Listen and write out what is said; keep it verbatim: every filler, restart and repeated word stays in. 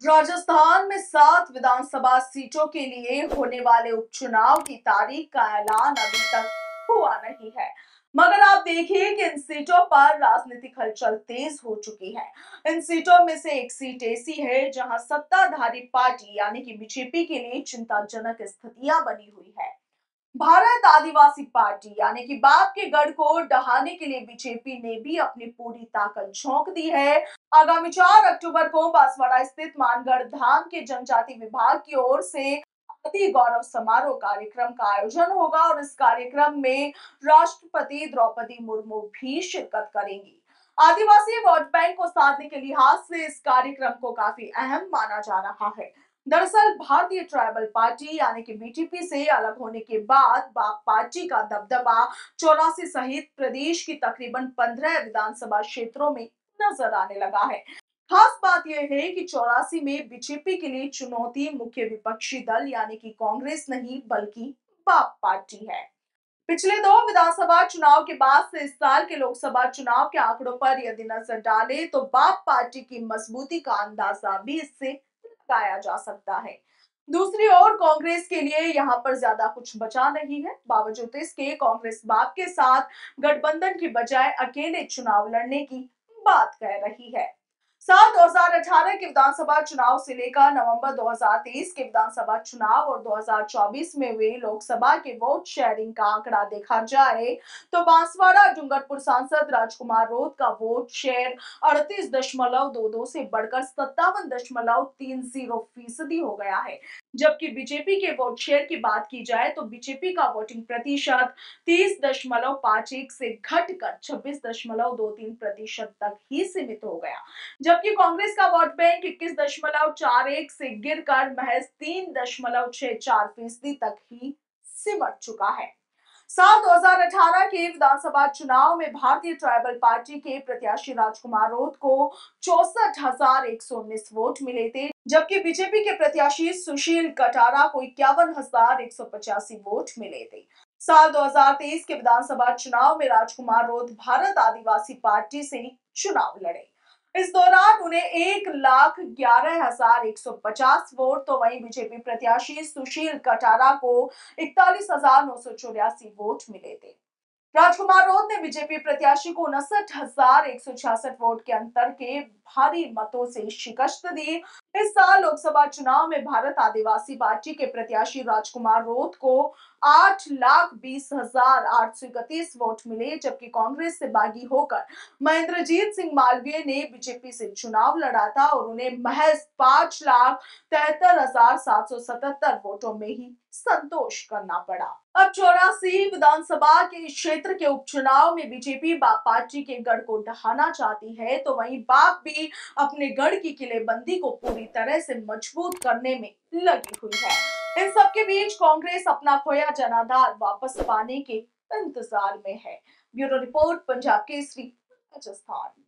राजस्थान में सात विधानसभा सीटों के लिए होने वाले उपचुनाव की तारीख का ऐलान अभी तक हुआ नहीं है, मगर आप देखिए कि इन सीटों पर राजनीतिक हलचल तेज हो चुकी है। इन सीटों में से एक सीट ऐसी है जहां सत्ताधारी पार्टी यानी कि बीजेपी के लिए चिंताजनक स्थितियां बनी हुई है। भारत आदिवासी पार्टी यानी कि बाप के गढ़ को ढहाने के लिए बीजेपी ने भी अपनी पूरी ताकत झोंक दी है। आगामी चार अक्टूबर को बांसवाड़ा स्थित मानगढ़ धाम के जनजाति विभाग की ओर से आदि गौरव समारोह कार्यक्रम का आयोजन होगा और इस कार्यक्रम में राष्ट्रपति द्रौपदी मुर्मू भी शिरकत करेंगी। आदिवासी वोट बैंक को साधने के लिहाज से इस कार्यक्रम को काफी अहम माना जा रहा है। दरअसल भारतीय ट्राइबल पार्टी यानी कि बीटीपी से अलग होने के बाद बाप पार्टी का दबदबा चौरासी सहित प्रदेश की तकरीबन पंद्रह विधानसभा क्षेत्रों में नजर आने लगा है। खास बात यह है कि चौरासी में बीजेपी के लिए चुनौती मुख्य विपक्षी दल यानी कि कांग्रेस नहीं बल्कि बाप पार्टी है। पिछले दो विधानसभा चुनाव के बाद से इस साल के लोकसभा चुनाव के आंकड़ों पर यदि नजर डालें तो बाप पार्टी की मजबूती का अंदाजा भी इससे लगाया जा सकता है। दूसरी ओर कांग्रेस के लिए यहाँ पर ज्यादा कुछ बचा नहीं है। बावजूद इसके कांग्रेस बाप के साथ गठबंधन की बजाय अकेले चुनाव लड़ने की बात कह रही है। साल दो हज़ार अठारह के विधानसभा चुनाव से लेकर नवंबर दो हज़ार तेईस के विधानसभा चुनाव और दो हज़ार चौबीस में हुए लोकसभा के वोट शेयरिंग का आंकड़ा देखा जाए तो बांसवाड़ा डूंगरपुर सांसद राजकुमार रोध का वोट शेयर अड़तीस दशमलव दो दो से बढ़कर सत्तावन दशमलव तीन जीरो फीसदी हो गया है। जबकि बीजेपी के वोट शेयर की बात की जाए तो बीजेपी का वोटिंग प्रतिशत तीस दशमलव पांच एक से घटकर छब्बीस दशमलव दो तीन प्रतिशत तक ही सीमित हो गया, जबकि कांग्रेस का वोट बैंक इक्कीस दशमलव चार एक से गिरकर महज तीन दशमलव छह चार फीसदी तक ही सिमट चुका है। साल दो हज़ार अठारह के विधानसभा चुनाव में भारतीय ट्राइबल पार्टी के प्रत्याशी राजकुमार रोध को चौसठ हजार एक सौ उन्नीस वोट मिले थे, जबकि बीजेपी के प्रत्याशी सुशील कटारा को इक्यावन हजार एक सौ पचासी वोट मिले थे। साल दो हज़ार तेईस के विधानसभा चुनाव में राजकुमार रोध भारत आदिवासी पार्टी से चुनाव लड़े। इस दौरान उन्हें एक लाख ग्यारह हजार एक सौ पचास वोट तो वहीं बीजेपी प्रत्याशी सुशील कटारा को इकतालीस हजार नौ सौ चौरासी वोट मिले थे। राजकुमार रोध ने बीजेपी प्रत्याशी को उनसठ हजार एक सौ छियासठ वोट के अंतर के भारी मतों से शिकस्त दी। इस साल लोकसभा चुनाव में भारत आदिवासी पार्टी के प्रत्याशी राजकुमार रोध को आठ लाख बीस हजार आठ सौ इकतीस वोट मिले, जबकि कांग्रेस से बागी होकर महेंद्रजीत सिंह मालवीय ने बीजेपी से चुनाव लड़ा था और उन्हें महज पांच लाख तिहत्तर हजार सात सौ सतहत्तर वोटों में ही संतोष करना पड़ा। अब चौरासी विधानसभा के क्षेत्र के उपचुनाव में बीजेपी बाप पार्टी के गढ़ को ढहाना चाहती है, तो वहीं बाप भी अपने गढ़ की किलेबंदी को पूरी तरह से मजबूत करने में लगी हुई है। इन सबके बीच कांग्रेस अपना खोया जनाधार वापस पाने के इंतजार में है। Bureau report, Punjab Kesari, Rajasthan.